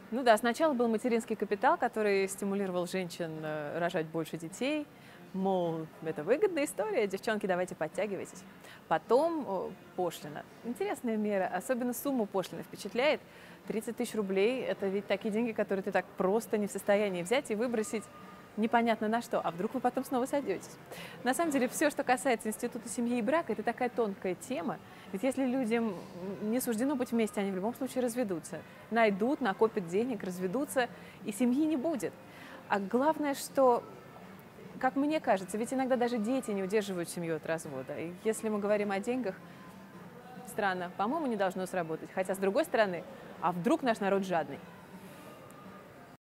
Ну да, сначала был материнский капитал, который стимулировал женщин рожать больше детей. Мол, это выгодная история, девчонки, давайте подтягивайтесь. Потом пошлина. Интересная мера, особенно сумма пошлины впечатляет. 30 тысяч рублей– это ведь такие деньги, которые ты так просто не в состоянии взять и выбросить непонятно на что, а вдруг вы потом снова сойдетесь. На самом деле, все, что касается института семьи и брака, это такая тонкая тема. Ведь если людям не суждено быть вместе, они в любом случае разведутся. Найдут, накопят денег, разведутся, и семьи не будет. А главное, что, как мне кажется, ведь иногда даже дети не удерживают семью от развода. И если мы говорим о деньгах, странно, по-моему, не должно сработать. Хотя, с другой стороны, а вдруг наш народ жадный?